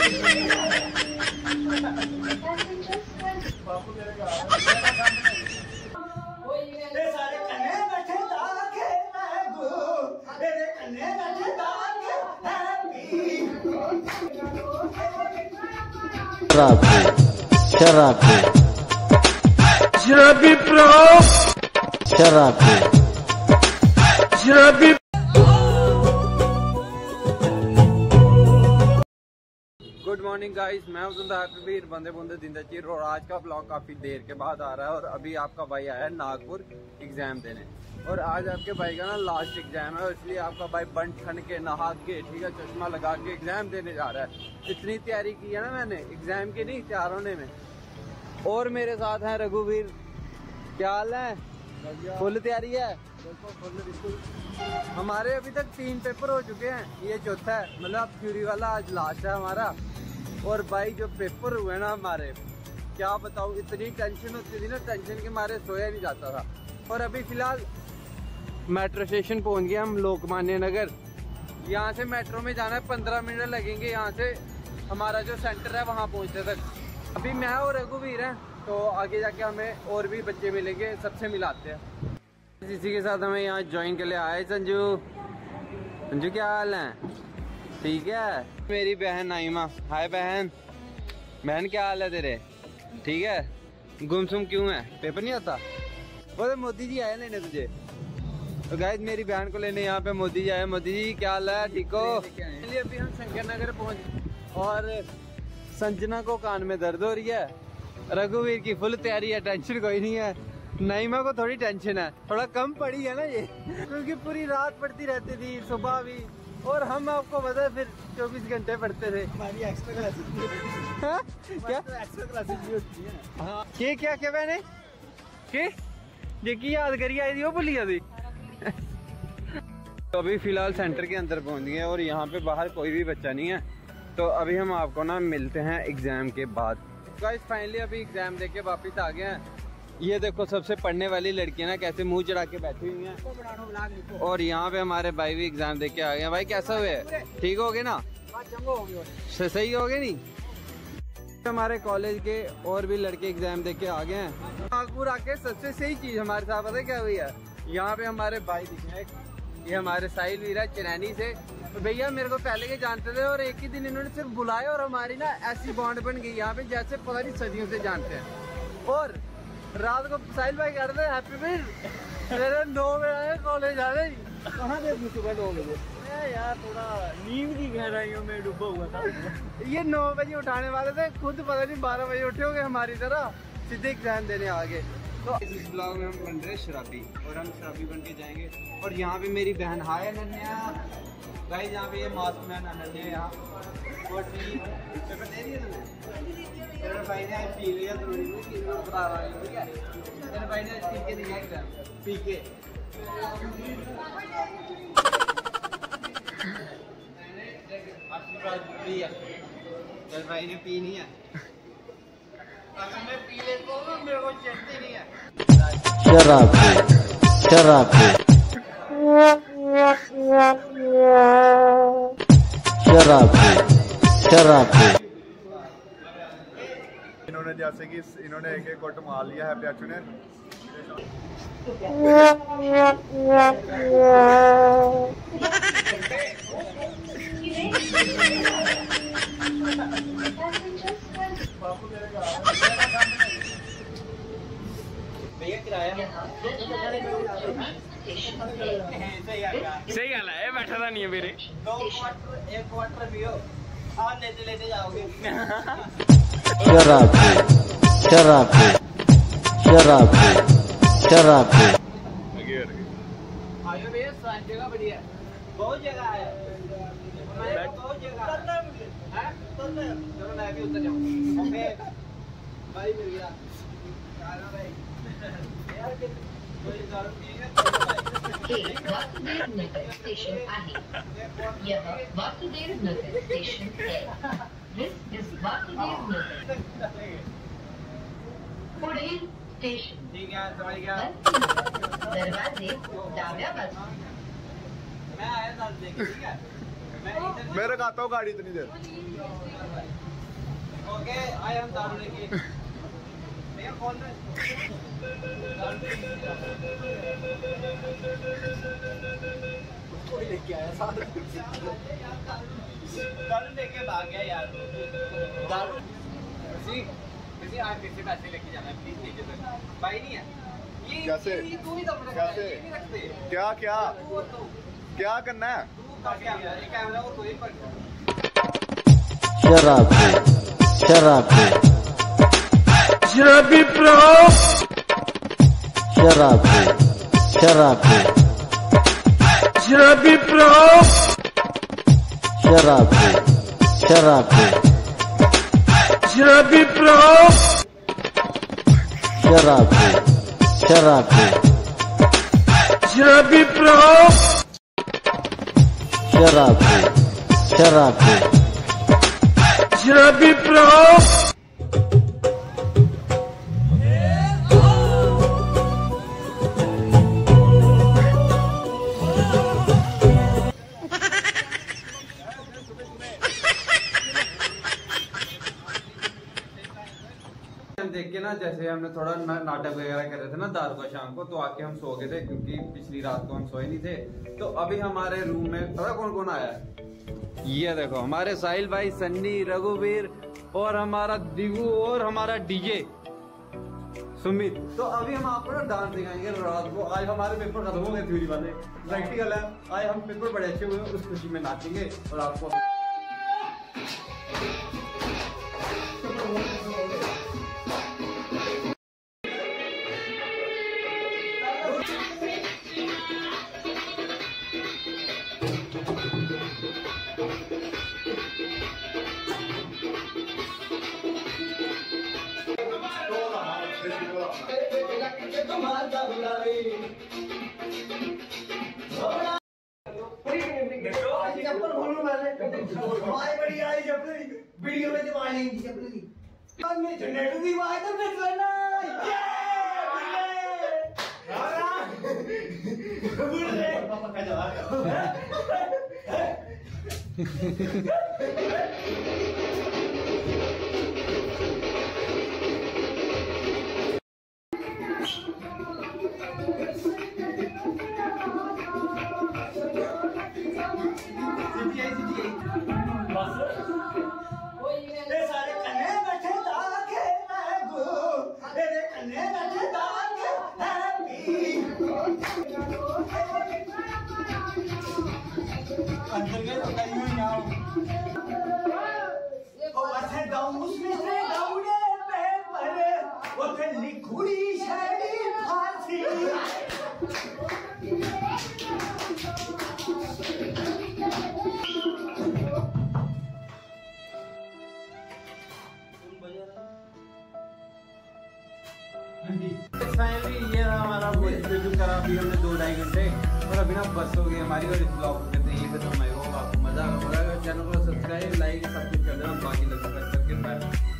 शराबी प्रो शराबी। Good morning guys, मैं हूं हैप्पी बंदे बंदे दिंदा चीर और आज का ब्लॉग काफी देर के बाद आ रहा है। और अभी आपका भाई आया है नागपुर एग्जाम देने और आज आपके भाई का ना लास्ट एग्जाम है, इसलिए आपका भाई बन ठन के नहा के ठीक है चश्मा लगा के एग्जाम देने जा रहा है। इतनी तैयारी की है ना मैंने एग्जाम की, नहीं तैयार होने में। और मेरे साथ हैं रघुवीर, क्या हाल है? फुल तैयारी है? हमारे अभी तक 3 पेपर हो चुके हैं, ये चौथा है, मतलब थ्योरी वाला आज लास्ट है हमारा। और भाई जो पेपर हुए ना हमारे, क्या बताऊँ, इतनी टेंशन होती थी ना, टेंशन के मारे सोया नहीं जाता था। और अभी फिलहाल मेट्रो स्टेशन पहुंच गए हम, लोकमान्य नगर। यहाँ से मेट्रो में जाना है, 15 मिनट लगेंगे यहाँ से हमारा जो सेंटर है वहाँ पहुँचने तक। अभी मैं और रघुवीर हैं, तो आगे जाके हमें और भी बच्चे मिलेंगे, सबसे मिलाते हैं। इसी के साथ हमें यहाँ ज्वाइन के लिए आए संजू। संजू क्या हाल है? ठीक है। मेरी बहन नाइमा, हाय बहन। बहन क्या हाल है तेरे? ठीक है। गुमसुम क्यों है? पेपर नहीं आता? वो मोदी जी आए लेने तुझे। तो गाइस मेरी बहन को लेने यहाँ पे मोदी जी आए। मोदी जी क्या हाल है? ठीक हो? अभी हम शंकर नगर पहुँच और संजना को कान में दर्द हो रही है। रघुवीर की फुल तैयारी है, टेंशन कोई नहीं है। नाइमा को थोड़ी टेंशन है, थोड़ा कम पड़ी है ना ये, क्योंकि पूरी रात पढ़ती रहती थी, सुबह भी। और हम आपको पता है फिर 24 घंटे पढ़ते थे। हमारी एक्स्ट्रा क्लासेस क्या एक्स्ट्रा क्लासेस भी होती है। हाँ क्या क्या मैंने की याद करी आई थी वो भूली अभी। तो अभी फिलहाल सेंटर के अंदर पहुंच गए और यहाँ पे बाहर कोई भी बच्चा नहीं है। तो अभी हम आपको ना मिलते हैं एग्जाम के बाद। गाइस फाइनली अभी एग्जाम देके वापस आ गए हैं। ये देखो सबसे पढ़ने वाली लड़कियां ना कैसे मुंह चढ़ा के बैठी हुई हैं। और यहाँ पे हमारे भाई भी एग्जाम देके आ गए। भाई कैसा हुए? ठीक हो गए ना? सही हो गए नहीं? हमारे कॉलेज के और भी लड़के एग्जाम देके आ गए हैं। नागपुर आके सबसे सही चीज हमारे साथ पता है क्या हुई है? यहाँ पे हमारे भाई दिखे, ये हमारे साहिल वीरा चनैनी से। तो भैया मेरे को पहले के जानते थे और एक ही दिन इन्होंने सिर्फ बुलाया और हमारी ना ऐसी बॉन्ड बन गई यहाँ पे जैसे पता नहीं सदियों से जानते हैं। और रात को साहिल भाई कह रहे थे हैप्पी वीर मेरे 9 बजे कॉलेज आ गई। कहाँ थे सुबह 9 बजे? यार थोड़ा नींद की गहराइयों में डूबा हुआ था। ये 9 बजे उठाने वाले थे, खुद पता नहीं 12 बजे उठे होंगे हमारी तरह, सीधे एग्जाम देने आ गए। तो इस ब्लॉग में हम बन रहे शराबी और हम शराबी बन के जाएंगे। और यहाँ पे मेरी बहन हाय अनन्या भाई, यहाँ पे ये मास्क मैन अनन्या यहाँ और पेपर दे रही है तुम्हें? तेरे भाई ने पी लिया जरूरी बता रहा है, ठीक है? तेरे भाई ने पी के दिया एग्जाम, पी के तेरे भाई ने पी नहीं है। अगर मैं पी लेता हूँ ना मेरे को चलती नहीं है। शराबी शराबी शराबी शराबी। इन्होंने जैसे कि इन्होंने एक कोट मार लिया है प्याचू ने। भैया किराया सही गल है, बैठा था नहीं है मेरे। 2 क्वार्टर 1 क्वार्टर पियो, आप लेते लेते जाओगे। शराबी शराबी शराबी शराबी। आयो भैया सारी जगह बढ़िया है, बहुत जगह है, बहुत जगह है। चलो मैं भी उतर जाऊँ। भाई मिल गया भाई यार एक वासुदेव नगर स्टेशन आहे। यह वासुदेव नगर स्टेशन है। This is Vasudev Nagar. पुढील स्टेशन ठीक है, समझ गया। दरवाजे डाव्या बाजूला। मैं आया था देख, ठीक है? मैं रखाता हूँ गाड़ी इतनी देर। ओके आए हम दारू लेके। कौन लेके आया साथ दारू लेके भाग गया यार। दारू किसी आज किसी पैसे लेके जाना है प्लीज लीजिए सर। भाई नहीं है ये कैसे तू ही दम रखता है, ये नहीं रखते। क्या क्या क्या करना है? ये कैमरा और कोई पर शराबी शराबी शराबी प्रो शराबी शराबी शराबी प्रो शराबी शराबी शराबी प्रो शराबी शराबी शराबी प्रो शराबी शराबी शराबी प्रो देख के ना जैसे हमने थोड़ा नाटक वगैरह कर रहे थे ना दारू का शाम को, तो आके हम सो गए थे क्योंकि पिछली रात को हम सोए नहीं थे। तो अभी हमारे रूम में पता कौन कौन आया है? ये देखो हमारे साहिल भाई, सन्नी, रघुवीर और हमारा दिगू और हमारा डीजे सुमित। तो अभी हम आपको ना डांस दिखाएंगे रात को। आज हमारे पेपर खत्म हो गए थ्योरी वाले, प्रैक्टिकल है। आज हम पेपर बड़े अच्छे हुए, उस खुशी में नाचेंगे और आपको वीडियो में जब आएंगी जनरेटर की आवाज तो फिर करना फाइनली ये हमारा रिव्यू करा अभी हमने 2-2.5 घंटे और अभी ना बस हो गई हमारी। और इस ब्लॉग को कहते हैं ये खत्म। आपको मजा आ रहा होगा। चैनल को सब्सक्राइब, लाइक सब कुछ कर देना। बाकी लोग करके